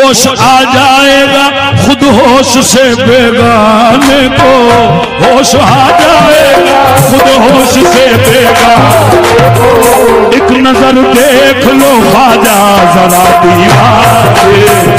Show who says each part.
Speaker 1: होश आ जाएगा खुद होश से बेगाने को, होश आ जाएगा खुद होश से बेगाने को। एक नजर देख लो ख्वाजा जरा दीवाने,